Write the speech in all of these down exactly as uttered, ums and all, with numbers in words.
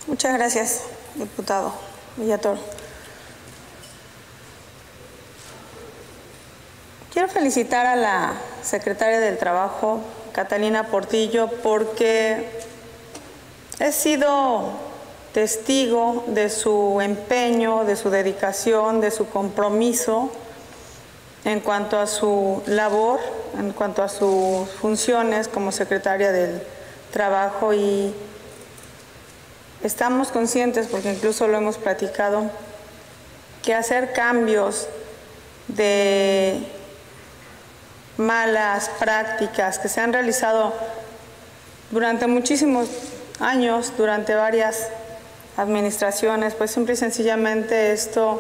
Muchas gracias, diputado Villatoro. Quiero felicitar a la secretaria del Trabajo, Catalina Portillo, porque he sido testigo de su empeño, de su dedicación, de su compromiso en cuanto a su labor, en cuanto a sus funciones como secretaria del Trabajo, y estamos conscientes, porque incluso lo hemos platicado, que hacer cambios de malas prácticas que se han realizado durante muchísimos años, durante varias administraciones, pues simple y sencillamente esto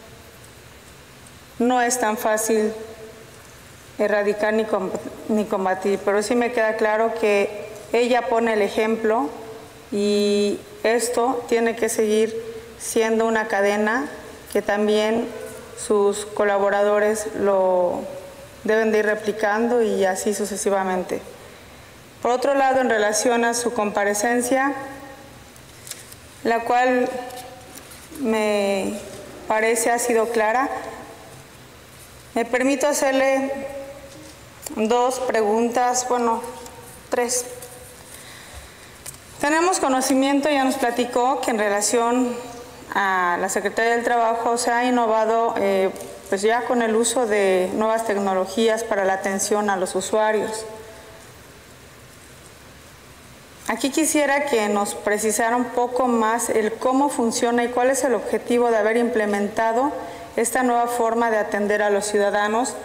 no es tan fácil erradicar ni, ni combatir, pero sí me queda claro que ella pone el ejemplo y esto tiene que seguir siendo una cadena que también sus colaboradores lo deben de ir replicando y así sucesivamente. Por otro lado, en relación a su comparecencia, la cual me parece ha sido clara, me permito hacerle dos preguntas, bueno, tres. Tenemos conocimiento, ya nos platicó, que en relación a la Secretaría del Trabajo se ha innovado eh, pues ya con el uso de nuevas tecnologías para la atención a los usuarios. Aquí quisiera que nos precisara un poco más el cómo funciona y cuál es el objetivo de haber implementado esta nueva forma de atender a los ciudadanos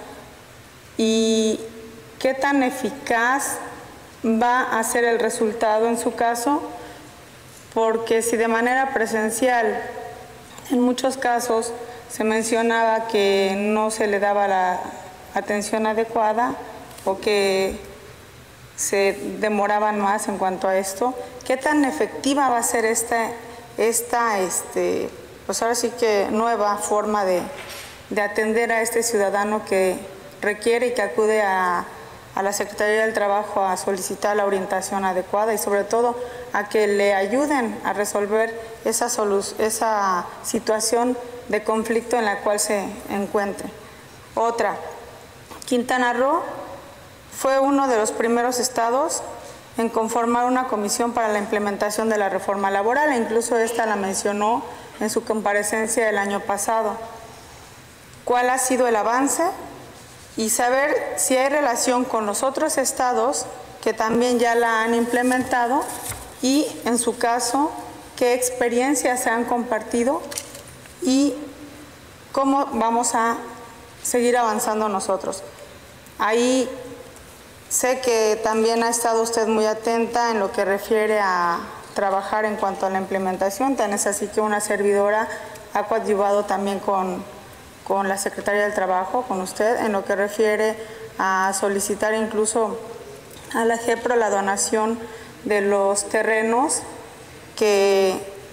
y qué tan eficaz va a ser el resultado en su caso, porque si de manera presencial en muchos casos se mencionaba que no se le daba la atención adecuada o que se demoraban más en cuanto a esto, ¿qué tan efectiva va a ser esta, esta este, pues ahora sí que nueva forma de, de atender a este ciudadano que requiere y que acude a, a la Secretaría del Trabajo a solicitar la orientación adecuada y sobre todo a que le ayuden a resolver esa, esa situación de conflicto en la cual se encuentre? Otra, Quintana Roo fue uno de los primeros estados en conformar una comisión para la implementación de la reforma laboral, e incluso esta la mencionó en su comparecencia el año pasado. ¿Cuál ha sido el avance? Y saber si hay relación con los otros estados que también ya la han implementado y, en su caso, qué experiencias se han compartido y cómo vamos a seguir avanzando nosotros. Ahí sé que también ha estado usted muy atenta en lo que refiere a trabajar en cuanto a la implementación, tan es así que una servidora ha coadyuvado también con, con la Secretaría del Trabajo, con usted, en lo que refiere a solicitar incluso a la GEPRO la donación de los terrenos que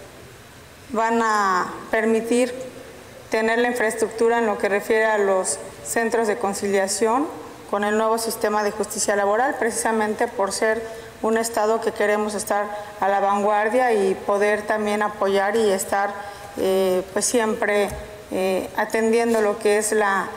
van a permitir tener la infraestructura en lo que refiere a los centros de conciliación con el nuevo sistema de justicia laboral, precisamente por ser un estado que queremos estar a la vanguardia y poder también apoyar y estar eh, pues siempre eh, atendiendo lo que es la,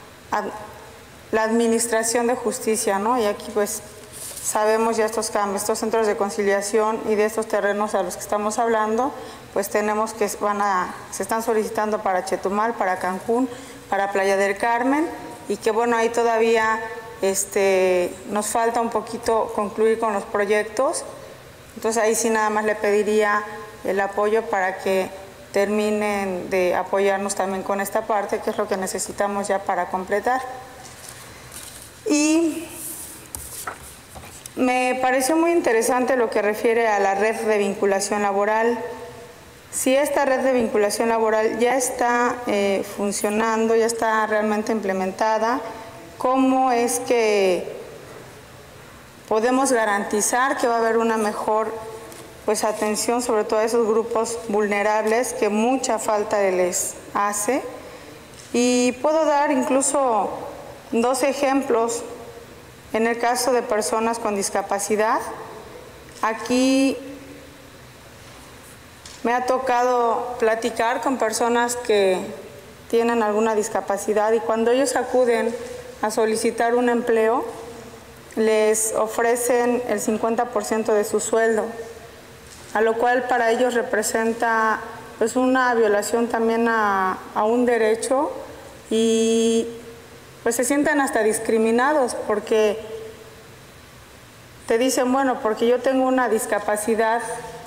la administración de justicia, ¿no? Y aquí pues sabemos ya estos cambios, estos centros de conciliación y de estos terrenos a los que estamos hablando, pues tenemos que van a, se están solicitando para Chetumal, para Cancún, para Playa del Carmen, y que bueno, ahí todavía este, nos falta un poquito concluir con los proyectos. Entonces ahí sí nada más le pediría el apoyo para que terminen de apoyarnos también con esta parte, que es lo que necesitamos ya para completar. Y me pareció muy interesante lo que refiere a la red de vinculación laboral. Si esta red de vinculación laboral ya está eh, funcionando, ya está realmente implementada, ¿cómo es que podemos garantizar que va a haber una mejor pues, atención sobre todo a esos grupos vulnerables que mucha falta les hace? Y puedo dar incluso dos ejemplos. En el caso de personas con discapacidad, aquí Me ha tocado platicar con personas que tienen alguna discapacidad y cuando ellos acuden a solicitar un empleo, les ofrecen el cincuenta por ciento de su sueldo, a lo cual para ellos representa pues una violación también a, a un derecho y pues se sienten hasta discriminados porque te dicen, bueno, porque yo tengo una discapacidad,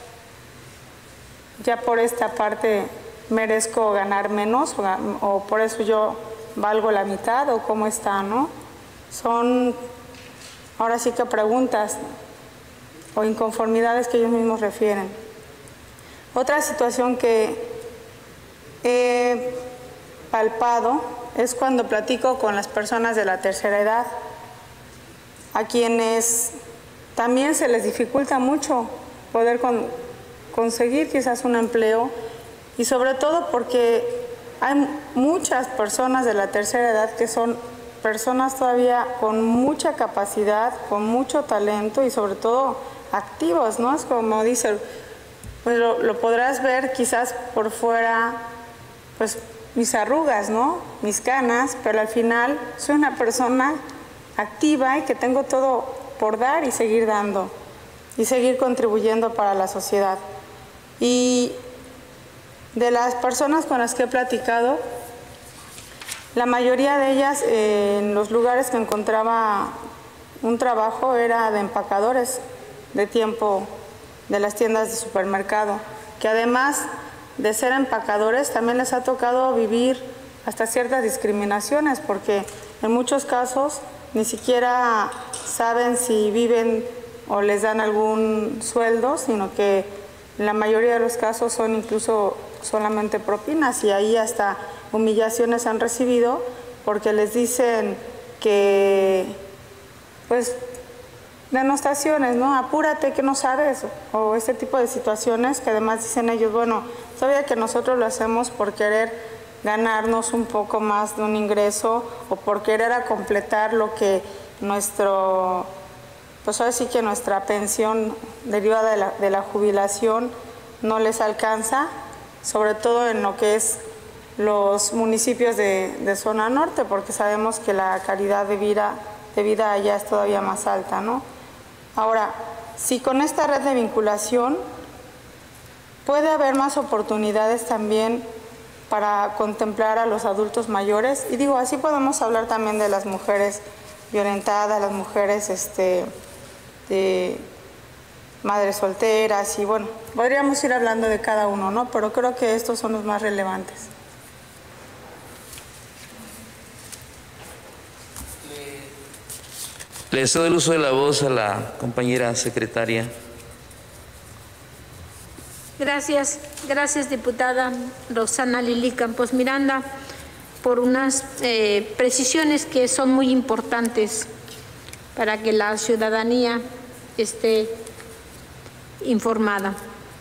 ya por esta parte merezco ganar menos o, o por eso yo valgo la mitad o cómo está, ¿no? Son ahora sí que preguntas o inconformidades que ellos mismos refieren. Otra situación que he palpado es cuando platico con las personas de la tercera edad, a quienes también se les dificulta mucho poder con, conseguir quizás un empleo y sobre todo porque hay muchas personas de la tercera edad que son personas todavía con mucha capacidad, con mucho talento y sobre todo activos, ¿no? Es como dice, pues lo, lo podrás ver quizás por fuera, pues mis arrugas, ¿no? Mis canas, pero al final soy una persona activa y que tengo todo por dar y seguir dando y seguir contribuyendo para la sociedad. Y de las personas con las que he platicado, la mayoría de ellas eh, en los lugares que encontraba un trabajo era de empacadores de tiempo de las tiendas de supermercado, que además de ser empacadores también les ha tocado vivir hasta ciertas discriminaciones porque en muchos casos ni siquiera saben si viven o les dan algún sueldo, sino que en la mayoría de los casos son incluso solamente propinas y ahí hasta humillaciones han recibido porque les dicen que, pues, denostaciones, ¿no? Apúrate que no sabes, o este tipo de situaciones que además dicen ellos, bueno, todavía que nosotros lo hacemos por querer ganarnos un poco más de un ingreso o por querer a completar lo que nuestro, pues ahora sí que nuestra pensión derivada de la, de la jubilación no les alcanza, sobre todo en lo que es los municipios de, de zona norte, porque sabemos que la calidad de vida, de vida allá es todavía más alta, ¿no? Ahora, si con esta red de vinculación puede haber más oportunidades también para contemplar a los adultos mayores, y digo, así podemos hablar también de las mujeres violentadas, las mujeres este, de madres solteras, y bueno, podríamos ir hablando de cada uno, ¿no? Pero creo que estos son los más relevantes. Le cedo el uso de la voz a la compañera secretaria. Gracias, gracias diputada Roxana Lili Campos Miranda por unas eh, precisiones que son muy importantes para que la ciudadanía esté informada.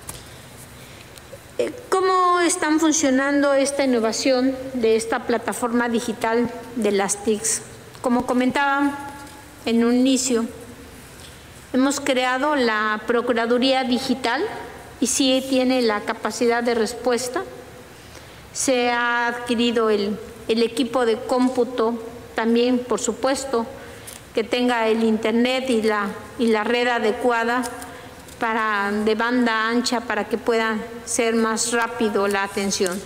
¿Cómo están funcionando esta innovación de esta plataforma digital de las T I Cs? Como comentaba en un inicio, hemos creado la Procuraduría Digital y sí tiene la capacidad de respuesta. Se ha adquirido el, el equipo de cómputo también, por supuesto, que tenga el internet y la, y la red adecuada para, de banda ancha para que pueda ser más rápido la atención.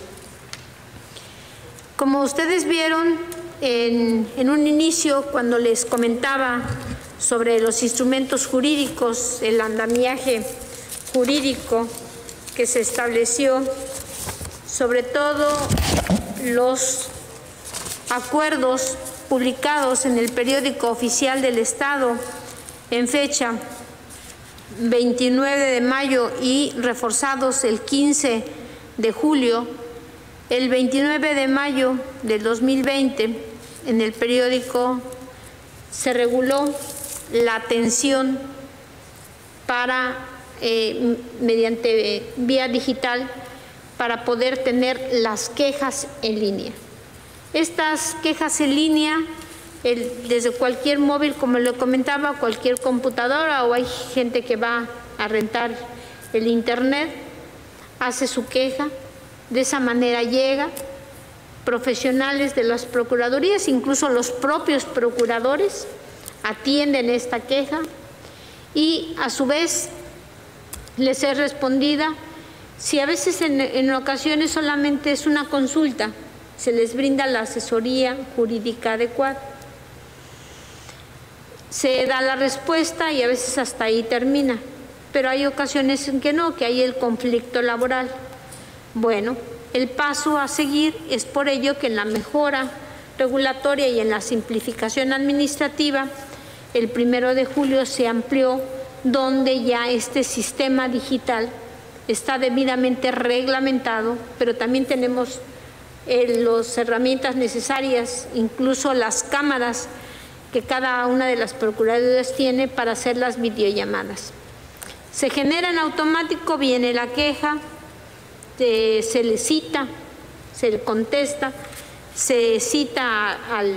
Como ustedes vieron en, en un inicio, cuando les comentaba sobre los instrumentos jurídicos, el andamiaje jurídico que se estableció, sobre todo los acuerdos publicados en el periódico oficial del Estado en fecha veintinueve de mayo y reforzados el quince de julio, el veintinueve de mayo del dos mil veinte, en el periódico se reguló la atención para, eh, mediante eh, vía digital, para poder tener las quejas en línea. Estas quejas en línea, el, desde cualquier móvil, como lo comentaba, cualquier computadora, o hay gente que va a rentar el internet, hace su queja, de esa manera llega, profesionales de las procuradurías, incluso los propios procuradores, atienden esta queja y a su vez les es respondida. Si a veces en, en ocasiones solamente es una consulta, se les brinda la asesoría jurídica adecuada. Se da la respuesta y a veces hasta ahí termina, pero hay ocasiones en que no, que hay el conflicto laboral. Bueno, el paso a seguir es por ello que en la mejora regulatoria y en la simplificación administrativa, el primero de julio se amplió donde ya este sistema digital está debidamente reglamentado, pero también tenemos eh, las herramientas necesarias, incluso las cámaras que cada una de las procuradurías tiene para hacer las videollamadas. Se genera en automático, viene la queja, se, se le cita, se le contesta, se cita al,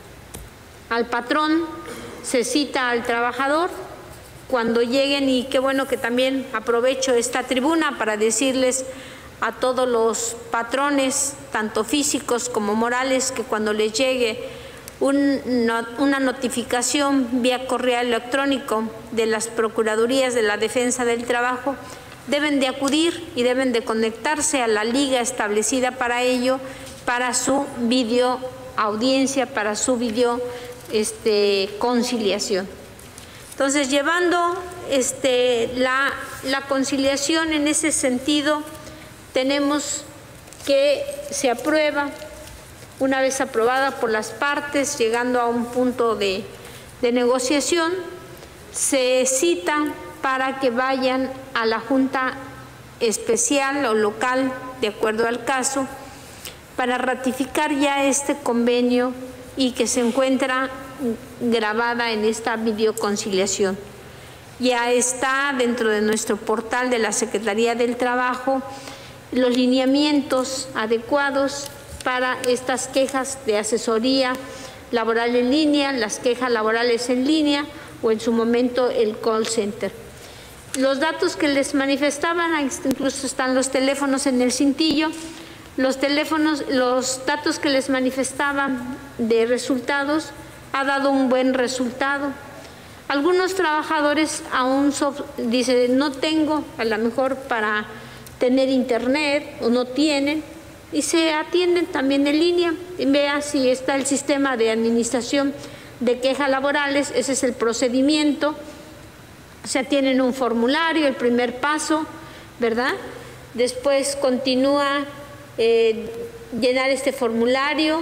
al patrón, se cita al trabajador. Cuando lleguen, y qué bueno que también aprovecho esta tribuna para decirles a todos los patrones, tanto físicos como morales, que cuando les llegue un, una notificación vía correo electrónico de las Procuradurías de la Defensa del Trabajo, deben de acudir y deben de conectarse a la liga establecida para ello, para su video audiencia, para su video este, conciliación. Entonces, llevando este, la, la conciliación en ese sentido, tenemos que se aprueba, una vez aprobada por las partes, llegando a un punto de, de negociación, se cita para que vayan a la Junta Especial o local, de acuerdo al caso, para ratificar ya este convenio y que se encuentra grabada en esta videoconciliación. Ya está dentro de nuestro portal de la Secretaría del Trabajo los lineamientos adecuados para estas quejas de asesoría laboral en línea, las quejas laborales en línea o en su momento el call center. Los datos que les manifestaban, incluso están los teléfonos en el cintillo, los teléfonos, los datos que les manifestaban de resultados, ha dado un buen resultado. Algunos trabajadores aún dicen, no tengo a lo mejor para tener internet o no tienen, y se atienden también en línea. Vea si está el sistema de administración de quejas laborales, ese es el procedimiento. Se tienen un formulario, el primer paso, ¿verdad? Después continúa eh, llenar este formulario,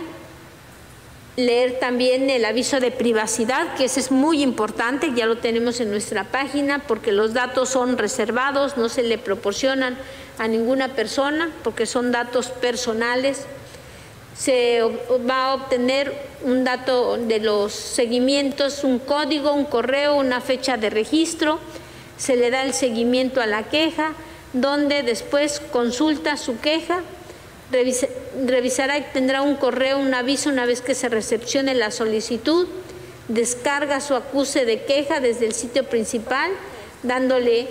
leer también el aviso de privacidad, que ese es muy importante, ya lo tenemos en nuestra página, porque los datos son reservados, no se le proporcionan a ninguna persona, porque son datos personales. Se va a obtener un dato de los seguimientos, un código, un correo, una fecha de registro, se le da el seguimiento a la queja, donde después consulta su queja, revisa, revisará y tendrá un correo, un aviso una vez que se recepcione la solicitud, descarga su acuse de queja desde el sitio principal, dándole,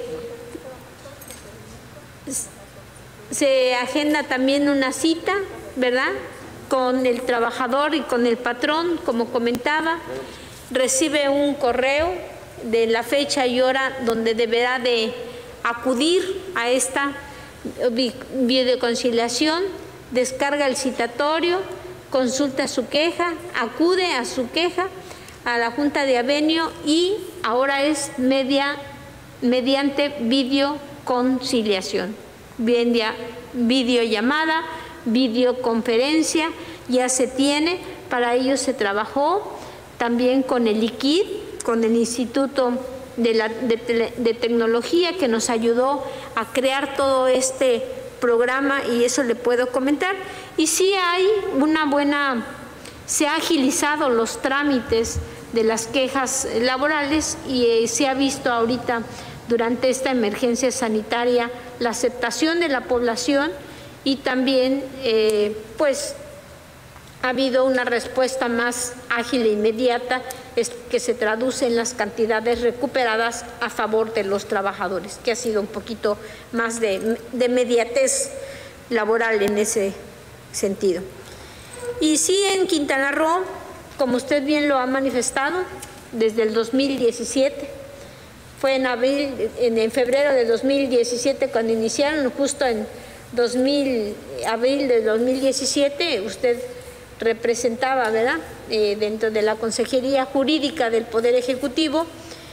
se agenda también una cita, ¿verdad?, con el trabajador y con el patrón, como comentaba, recibe un correo de la fecha y hora donde deberá de acudir a esta videoconciliación, descarga el citatorio, consulta su queja, acude a su queja a la Junta de Avenio y ahora es media, mediante videoconciliación, videollamada, videoconferencia, ya se tiene. Para ello se trabajó también con el I Q I D, con el Instituto de, la, de, Tele, de Tecnología, que nos ayudó a crear todo este programa, y eso le puedo comentar. Y sí hay una buena, se ha agilizado los trámites de las quejas laborales y eh, se ha visto ahorita durante esta emergencia sanitaria la aceptación de la población. Y también, eh, pues, ha habido una respuesta más ágil e inmediata es que se traduce en las cantidades recuperadas a favor de los trabajadores, que ha sido un poquito más de, de inmediatez laboral en ese sentido. Y sí, en Quintana Roo, como usted bien lo ha manifestado, desde el dos mil diecisiete, fue en abril, en, en febrero de dos mil diecisiete cuando iniciaron, justo en dos mil, abril de dos mil diecisiete, usted representaba, ¿verdad?, eh, dentro de la Consejería Jurídica del Poder Ejecutivo,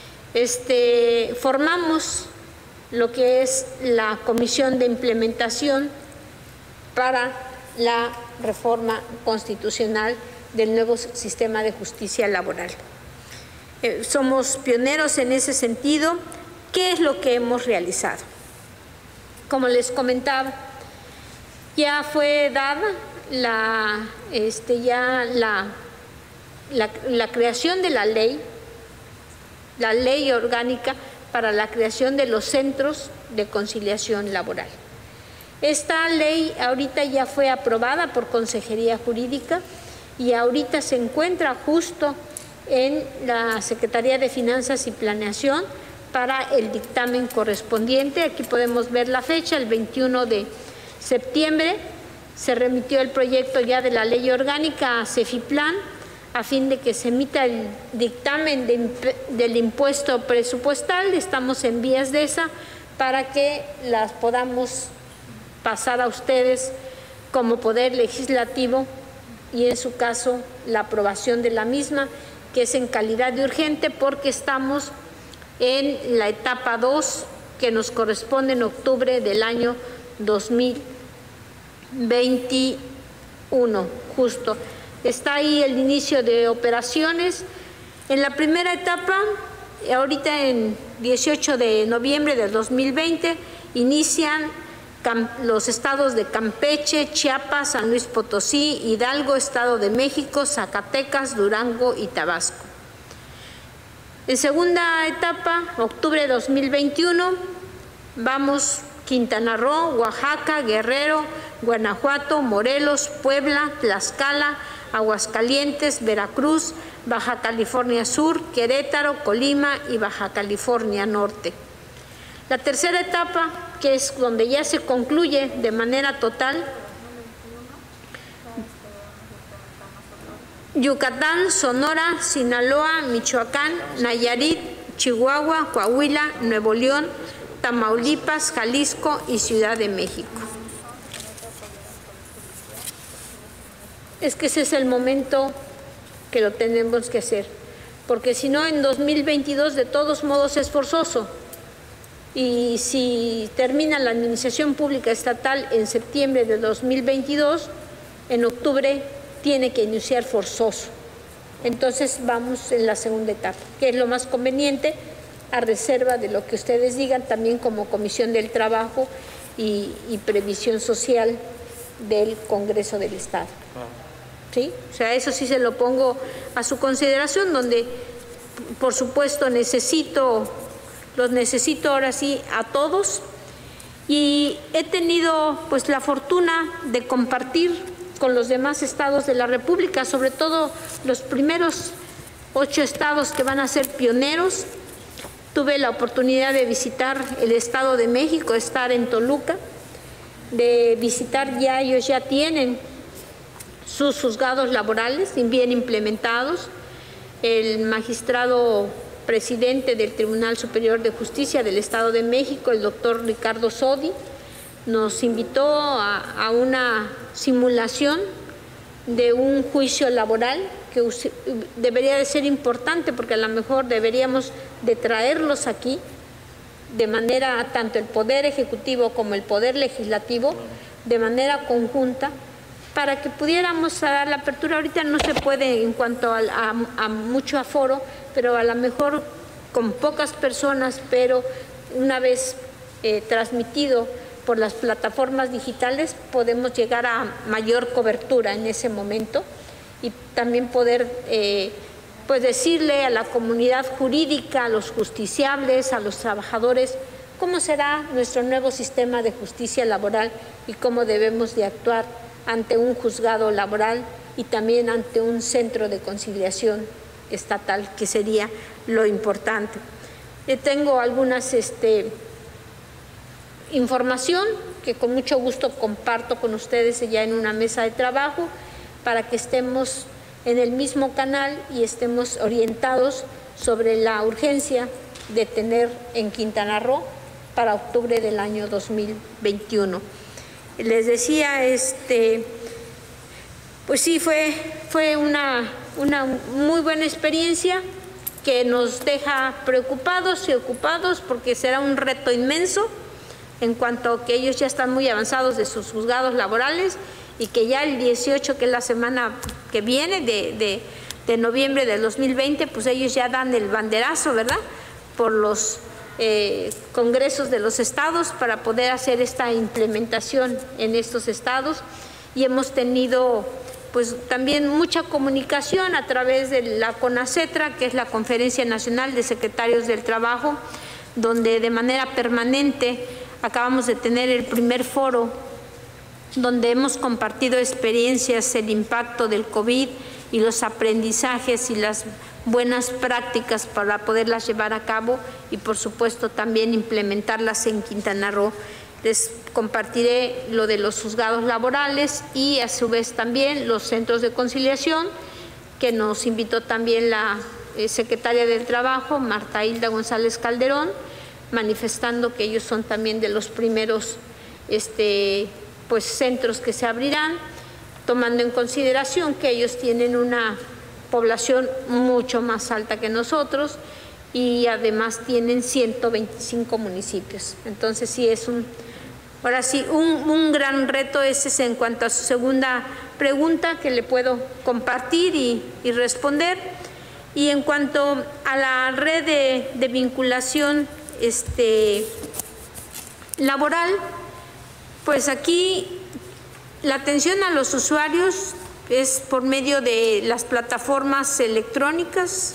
este, formamos lo que es la Comisión de Implementación para la reforma constitucional del nuevo sistema de justicia laboral. Eh, somos pioneros en ese sentido. ¿Qué es lo que hemos realizado? Como les comentaba, ya fue dada la, este, ya la, la, la creación de la ley, la ley orgánica para la creación de los centros de conciliación laboral. Esta ley ahorita ya fue aprobada por Consejería Jurídica y ahorita se encuentra justo en la Secretaría de Finanzas y Planeación para el dictamen correspondiente. Aquí podemos ver la fecha, el veintiuno de septiembre se remitió el proyecto ya de la ley orgánica a CEFIPLAN a fin de que se emita el dictamen de, del impuesto presupuestal. Estamos en vías de esa para que las podamos pasar a ustedes como Poder Legislativo y en su caso la aprobación de la misma, que es en calidad de urgente porque estamos en la etapa dos que nos corresponde en octubre del año dos mil veintiuno, justo. Está ahí el inicio de operaciones. En la primera etapa, ahorita en dieciocho de noviembre del dos mil veinte, inician los estados de Campeche, Chiapas, San Luis Potosí, Hidalgo, Estado de México, Zacatecas, Durango y Tabasco. En segunda etapa, octubre de dos mil veintiuno, vamos Quintana Roo, Oaxaca, Guerrero, Guanajuato, Morelos, Puebla, Tlaxcala, Aguascalientes, Veracruz, Baja California Sur, Querétaro, Colima y Baja California Norte. La tercera etapa, que es donde ya se concluye de manera total, Yucatán, Sonora, Sinaloa, Michoacán, Nayarit, Chihuahua, Coahuila, Nuevo León, Tamaulipas, Jalisco y Ciudad de México. Es que ese es el momento que lo tenemos que hacer, porque si no, en dos mil veintidós de todos modos es forzoso. Y si termina la administración pública estatal en septiembre de dos mil veintidós, en octubre tiene que iniciar forzoso. Entonces vamos en la segunda etapa, que es lo más conveniente, a reserva de lo que ustedes digan, también como Comisión del Trabajo y, y Previsión Social del Congreso del Estado. ¿Sí? O sea, eso sí se lo pongo a su consideración, donde por supuesto necesito, los necesito ahora sí a todos, y he tenido pues la fortuna de compartir con los demás estados de la República, sobre todo los primeros ocho estados que van a ser pioneros. Tuve la oportunidad de visitar el Estado de México, estar en Toluca, de visitar ya, ellos ya tienen sus juzgados laborales bien implementados. El magistrado presidente del Tribunal Superior de Justicia del Estado de México, el doctor Ricardo Sodi, nos invitó a, a una simulación de un juicio laboral que debería de ser importante, porque a lo mejor deberíamos de traerlos aquí de manera, tanto el Poder Ejecutivo como el Poder Legislativo, de manera conjunta, para que pudiéramos dar la apertura. Ahorita no se puede en cuanto a, a, a mucho aforo, pero a lo mejor con pocas personas, pero una vez eh, transmitido por las plataformas digitales podemos llegar a mayor cobertura en ese momento y también poder eh, pues decirle a la comunidad jurídica, a los justiciables, a los trabajadores, cómo será nuestro nuevo sistema de justicia laboral y cómo debemos de actuar ante un juzgado laboral y también ante un centro de conciliación estatal, que sería lo importante. Eh, tengo algunas este, información que con mucho gusto comparto con ustedes ya en una mesa de trabajo para que estemos en el mismo canal y estemos orientados sobre la urgencia de tener en Quintana Roo para octubre del año dos mil veintiuno. Les decía, este, pues sí, fue, fue una, una muy buena experiencia que nos deja preocupados y ocupados porque será un reto inmenso en cuanto a que ellos ya están muy avanzados de sus juzgados laborales y que ya el dieciocho, que es la semana que viene de, de, de noviembre del dos mil veinte, pues ellos ya dan el banderazo, ¿verdad?, por los eh, congresos de los estados para poder hacer esta implementación en estos estados. Y hemos tenido pues también mucha comunicación a través de la CONACETRA, que es la Conferencia Nacional de Secretarios del Trabajo, donde de manera permanente acabamos de tener el primer foro donde hemos compartido experiencias, el impacto del COVID y los aprendizajes y las buenas prácticas para poderlas llevar a cabo y por supuesto también implementarlas en Quintana Roo. Les compartiré lo de los juzgados laborales y a su vez también los centros de conciliación, que nos invitó también la eh, secretaria del Trabajo, Marta Hilda González Calderón, manifestando que ellos son también de los primeros este, pues, centros que se abrirán, tomando en consideración que ellos tienen una población mucho más alta que nosotros y además tienen ciento veinticinco municipios. Entonces sí es un, ahora sí, un, un gran reto. Ese es en cuanto a su segunda pregunta que le puedo compartir y, y responder. Y en cuanto a la red de, de vinculación este, laboral, pues aquí la atención a los usuarios es por medio de las plataformas electrónicas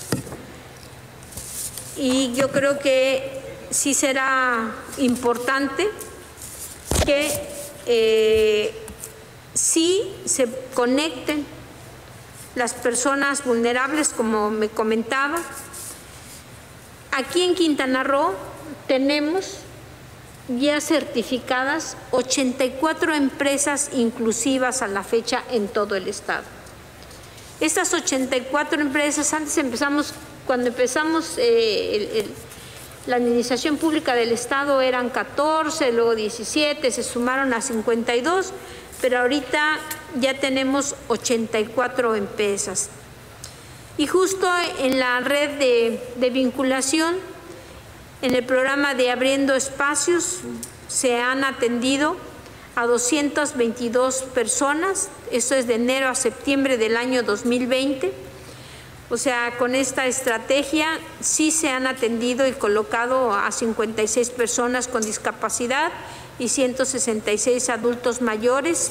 y yo creo que sí será importante que eh, sí se conecten las personas vulnerables, como me comentaba. Aquí en Quintana Roo tenemos ya certificadas ochenta y cuatro empresas inclusivas a la fecha en todo el estado. Estas ochenta y cuatro empresas, antes empezamos, cuando empezamos eh, el, el, la administración pública del estado eran catorce, luego diecisiete, se sumaron a cincuenta y dos, pero ahorita ya tenemos ochenta y cuatro empresas. Y justo en la red de, de vinculación, en el programa de Abriendo Espacios se han atendido a doscientas veintidós personas, esto es de enero a septiembre del año dos mil veinte. O sea, con esta estrategia sí se han atendido y colocado a cincuenta y seis personas con discapacidad y ciento sesenta y seis adultos mayores.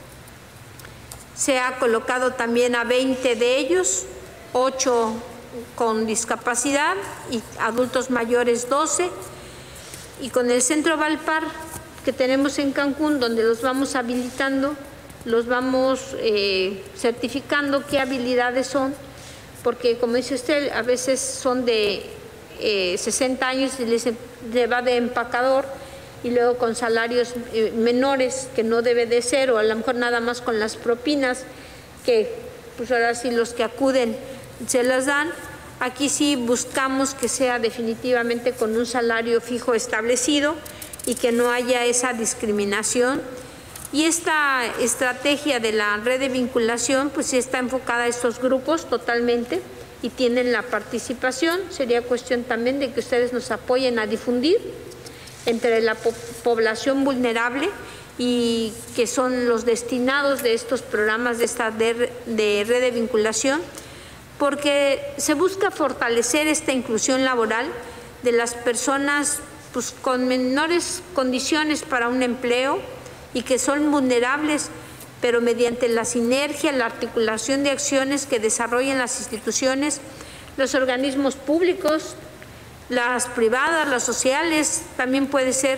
Se ha colocado también a veinte de ellos, ocho con discapacidad y adultos mayores doce, y con el Centro Valpar que tenemos en Cancún, donde los vamos habilitando, los vamos eh, certificando qué habilidades son, porque como dice usted, a veces son de eh, sesenta años y les, les va de empacador y luego con salarios eh, menores, que no debe de ser, o a lo mejor nada más con las propinas, que pues ahora sí los que acuden se las dan. Aquí sí buscamos que sea definitivamente con un salario fijo establecido y que no haya esa discriminación. Y esta estrategia de la red de vinculación pues sí está enfocada a estos grupos totalmente y tienen la participación. Sería cuestión también de que ustedes nos apoyen a difundir entre la po- población vulnerable y que son los destinados de estos programas de esta de, de red de vinculación, porque se busca fortalecer esta inclusión laboral de las personas pues, con menores condiciones para un empleo y que son vulnerables, pero mediante la sinergia, la articulación de acciones que desarrollen las instituciones, los organismos públicos, las privadas, las sociales, también puede ser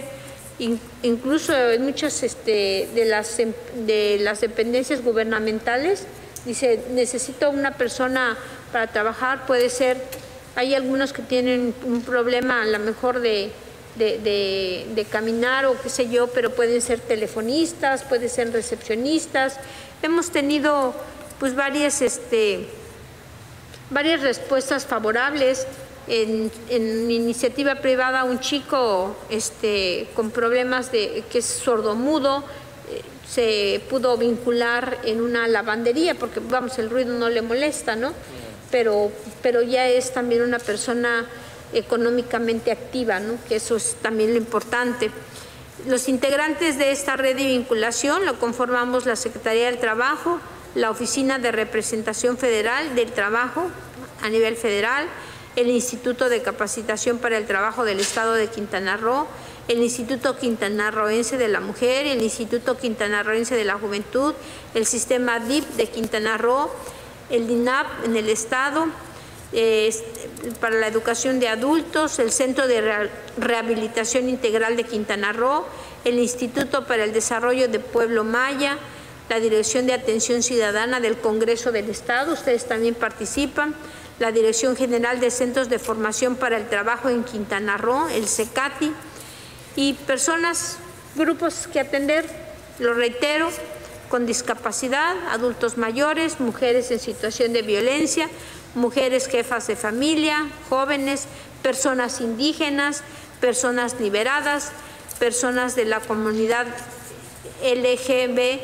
incluso en muchas este, de, las, de las dependencias gubernamentales, dice, necesito una persona para trabajar, puede ser, hay algunos que tienen un problema a lo mejor de, de, de, de caminar o qué sé yo, pero pueden ser telefonistas, pueden ser recepcionistas. Hemos tenido pues varias, este, varias respuestas favorables. En, en iniciativa privada, un chico este, con problemas de que es sordomudo eh, se pudo vincular en una lavandería porque vamos, el ruido no le molesta, ¿no? Pero, pero ya es también una persona económicamente activa, ¿no? Que eso es también lo importante. Los integrantes de esta red de vinculación lo conformamos la Secretaría del Trabajo, la Oficina de Representación Federal del Trabajo a nivel federal, el Instituto de Capacitación para el Trabajo del Estado de Quintana Roo, el Instituto Quintanarroense de la Mujer, el Instituto Quintanarroense de la Juventud, el Sistema D I P de Quintana Roo, el D I N A P en el Estado, eh, para la Educación de Adultos, el Centro de Re Rehabilitación Integral de Quintana Roo, el Instituto para el Desarrollo de Pueblo Maya, la Dirección de Atención Ciudadana del Congreso del Estado, ustedes también participan, la Dirección General de Centros de Formación para el Trabajo en Quintana Roo, el CECATI, y personas, grupos que atender, lo reitero, con discapacidad, adultos mayores, mujeres en situación de violencia, mujeres jefas de familia, jóvenes, personas indígenas, personas liberadas, personas de la comunidad L G B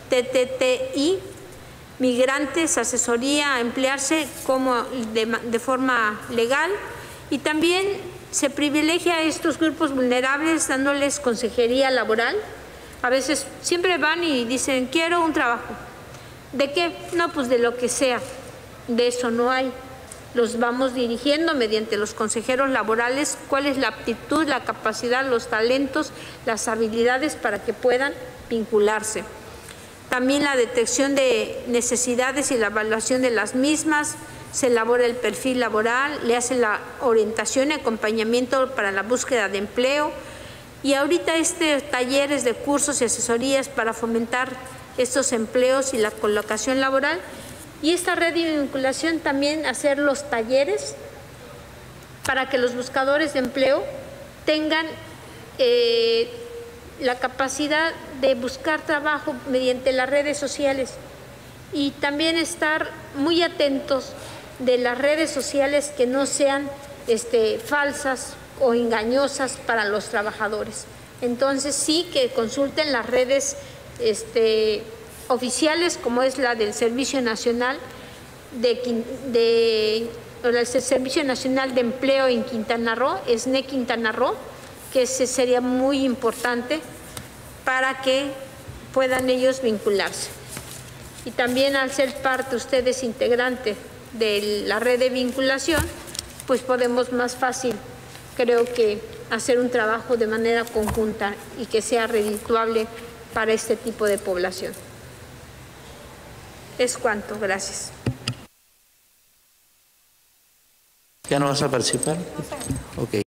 T I, migrantes, asesoría a emplearse como de, de forma legal, y también se privilegia a estos grupos vulnerables dándoles consejería laboral. A veces siempre van y dicen, quiero un trabajo. ¿De qué? No, pues de lo que sea. De eso no hay. Los vamos dirigiendo mediante los consejeros laborales cuál es la aptitud, la capacidad, los talentos, las habilidades para que puedan vincularse. También la detección de necesidades y la evaluación de las mismas, se elabora el perfil laboral, le hace la orientación y acompañamiento para la búsqueda de empleo, y ahorita este talleres de cursos y asesorías para fomentar estos empleos y la colocación laboral, y esta red de vinculación también hacer los talleres para que los buscadores de empleo tengan eh, la capacidad de buscar trabajo mediante las redes sociales, y también estar muy atentos de las redes sociales que no sean este, falsas o engañosas para los trabajadores. Entonces sí que consulten las redes este, oficiales, como es la del Servicio Nacional de, de el Servicio Nacional de Empleo en Quintana Roo, S N E Quintana Roo, que ese sería muy importante para que puedan ellos vincularse. Y también al ser parte ustedes integrante de la red de vinculación, pues podemos más fácil, creo que, hacer un trabajo de manera conjunta y que sea redituable para este tipo de población. Es cuanto, gracias. ¿Ya no vas a participar? Ok.